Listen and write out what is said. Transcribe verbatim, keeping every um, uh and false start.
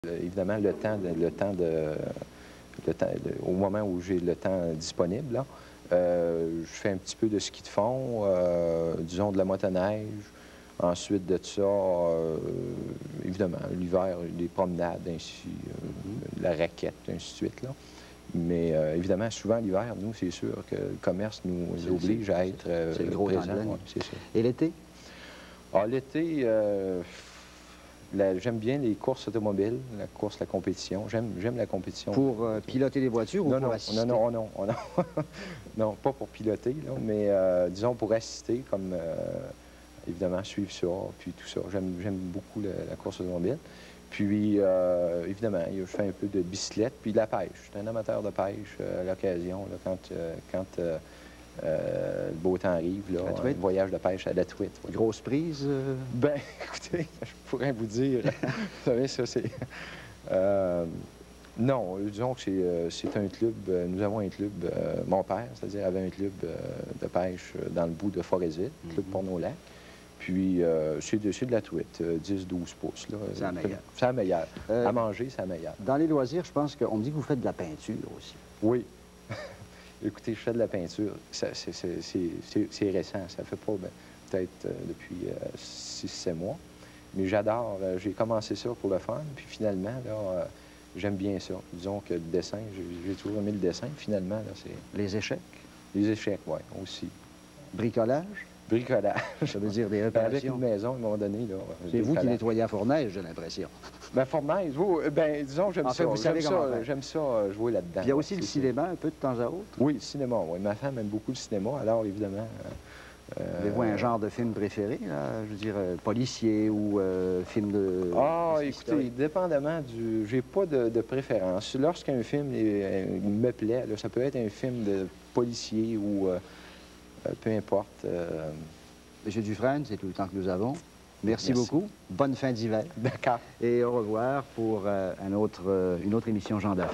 Évidemment, le temps, de, le temps de, le temps, de, au moment où j'ai le temps disponible, là, euh, je fais un petit peu de ski de fond, euh, disons de la motoneige. Ensuite de ça, euh, évidemment, l'hiver, les promenades, ainsi, euh, la raquette, ainsi de suite, là. Mais euh, évidemment, souvent l'hiver, nous, c'est sûr que le commerce nous oblige à être euh, c'est le gros présent. ouais, c'est ça. Et l'été? Ah, l'été, euh, j'aime bien les courses automobiles, la course, la compétition. J'aime la compétition. Pour euh, piloter les voitures non, ou pour non, assister? Non, non, non, non, non, pas pour piloter, là, mais euh, disons pour assister, comme euh, évidemment suivre ça, puis tout ça. J'aime beaucoup la, la course automobile. Puis, euh, évidemment, je fais un peu de bicyclette, puis de la pêche. Je suis un amateur de pêche euh, à l'occasion, quand, euh, quand euh, euh, le beau temps arrive, là, un voyage de pêche à la truite. Ouais. Grosse prise? Euh... Ben, écoutez, je pourrais vous dire, vous savez, ça, c'est... Euh, non, disons que c'est euh, un club, euh, nous avons un club, euh, mon père, c'est-à-dire, avait un club euh, de pêche dans le bout de Forêt-Ville, mm-hmm. Club Porno-Lac. Puis, euh, c'est de, de la truite, euh, dix douze pouces. C'est la meilleure. C'est la meilleure. Euh, à manger, c'est la meilleure. Dans les loisirs, je pense qu'on me dit que vous faites de la peinture aussi. Oui. Écoutez, je fais de la peinture. C'est récent. Ça fait pas, ben, peut-être euh, depuis euh, six sept mois. Mais j'adore. Euh, J'ai commencé ça pour le fun. Puis finalement, là, euh, j'aime bien ça. Disons que le dessin, j'ai toujours aimé le dessin. Finalement, là, c'est... Les échecs? Les échecs, oui, aussi. Bricolage? Bricolage. Ça veut dire des réparations. Avec une maison, à un moment donné, là. C'est vous qui nettoyez à Fournaise, j'ai l'impression. Ben, Fournaise, vous, ben, disons, j'aime ça. J'aime ça, j'aime ça euh, jouer là-dedans. Il y a aussi le cinéma, un peu de temps à autre? Oui, le cinéma, oui. Ma femme aime beaucoup le cinéma, alors évidemment... Euh, Avez-vous un genre de film préféré, là? Je veux dire, euh, policier ou euh, film de... Ah, écoutez, dépendamment du... J'ai pas de, de préférence. Lorsqu'un film est, me plaît, là, ça peut être un film de policier ou euh, peu importe. Euh... Monsieur Dufresne, c'est tout le temps que nous avons. Merci, Merci. beaucoup. Bonne fin d'hiver. D'accord. Et au revoir pour euh, un autre, euh, une autre émission Gendarme.